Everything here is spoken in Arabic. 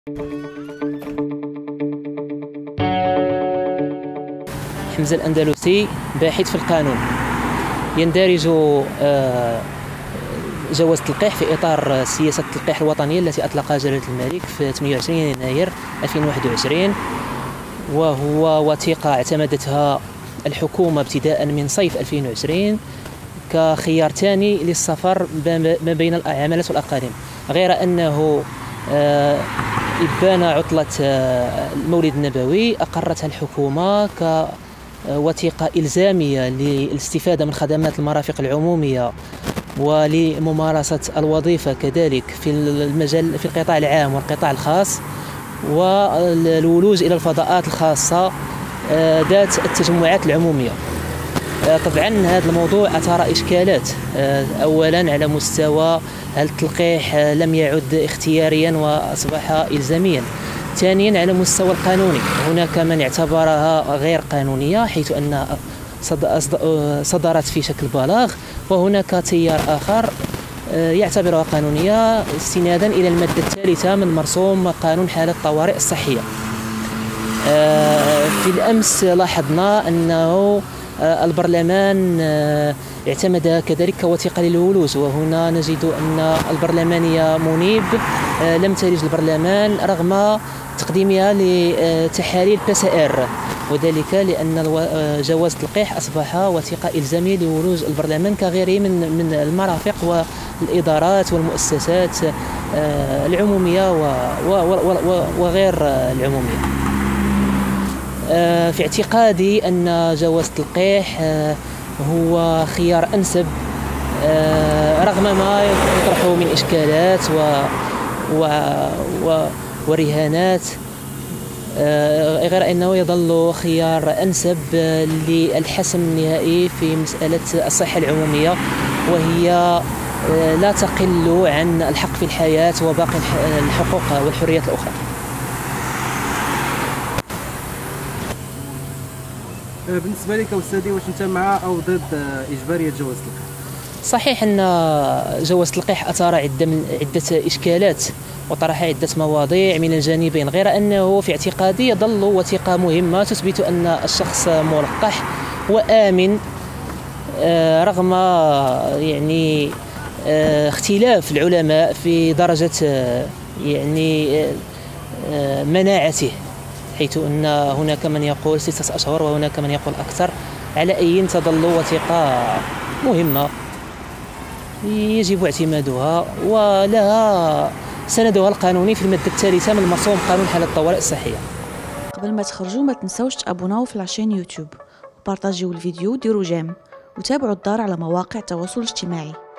حمزة الأندلسي باحث في القانون. يندرج جواز التلقيح في إطار سياسة التلقيح الوطنية التي أطلقها جلالة الملك في 28 يناير 2021، وهو وثيقة اعتمدتها الحكومة ابتداء من صيف 2020 كخيار ثاني للسفر ما بين العمالة والأقاليم، غير أنه إبان عطلة المولد النبوي أقرتها الحكومة كوثيقة إلزامية للاستفادة من خدمات المرافق العمومية ولممارسة الوظيفة كذلك في القطاع العام والقطاع الخاص، والولوج إلى الفضاءات الخاصة ذات التجمعات العمومية. طبعا هذا الموضوع أثار إشكالات، أولا على مستوى هل التلقيح لم يعد اختياريا وأصبح إلزاميا، ثانيا على المستوى القانوني هناك من اعتبرها غير قانونية حيث أن صدرت في شكل بلاغ، وهناك تيار آخر يعتبرها قانونية استنادا إلى المادة الثالثة من مرسوم قانون حالة الطوارئ الصحية. في الأمس لاحظنا أنه البرلمان اعتمدها كذلك كوثيقة للولوج، وهنا نجد أن البرلمانية منيب لم تلج البرلمان رغم تقديمها لتحاليل PCR، وذلك لأن جواز التلقيح أصبح وثيقة إلزامية لولوج البرلمان كغيره من المرافق والإدارات والمؤسسات العمومية وغير العمومية. في اعتقادي أن جواز التلقيح هو خيار أنسب رغم ما يطرحه من إشكالات ورهانات، غير أنه يظل خيار أنسب للحسم النهائي في مسألة الصحة العمومية، وهي لا تقل عن الحق في الحياة وباقي الحقوق والحريات الأخرى. بالنسبة لك أستاذي، واش أنت مع أو ضد إجبارية جواز التلقيح؟ صحيح أن جواز التلقيح أثار عدة إشكالات وطرح عدة مواضيع من الجانبين، غير أنه في اعتقادي يظل وثيقة مهمة تثبت أن الشخص ملقح وآمن رغم اختلاف العلماء في درجة مناعته، حيث أن هناك من يقول 6 أشهر وهناك من يقول أكثر. على أي تظل وثيقة مهمة يجب اعتمادها ولها سندها القانوني في المادة الثالثة من مرسوم قانون حالة الطوارئ الصحية. قبل ما تخرجوا ما تنسوش تابوناو في العشان يوتيوب وبارطاجيو الفيديو وديروا جيم وتابعوا الدار على مواقع التواصل الاجتماعي.